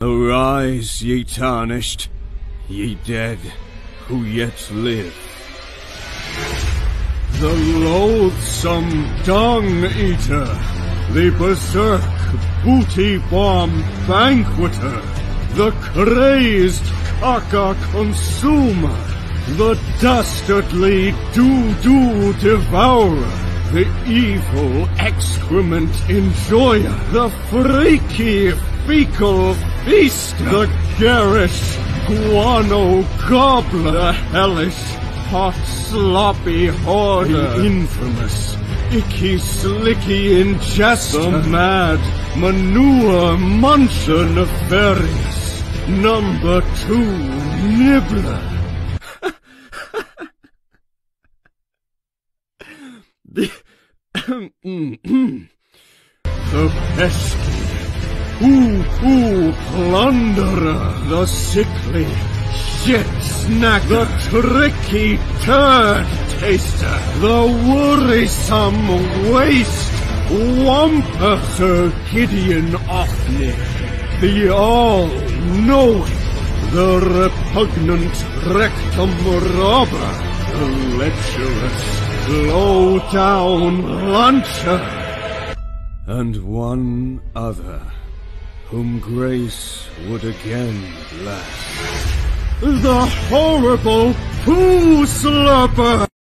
Arise, ye tarnished, ye dead, who yet live. The loathsome dung-eater, the berserk booty-bomb banqueter, the crazed caca-consumer, the dastardly doo-doo devourer, the evil excrement enjoyer, the freaky fecal feaster, the garish guano gobbler, the hellish hot sloppy hoarder, the infamous icky slicky ingester, the mad manure muncher nefarious, number 2 nibbler. The pesky poo-poo plunderer, the sickly shit snack, the tricky turd taster, the worrisome waste whomper, Sir Gideon Offney, the all-knowing, the repugnant rectum robber, the lecherous low-down luncher, and one other, whom grace would again bless. The horrible poo slurper!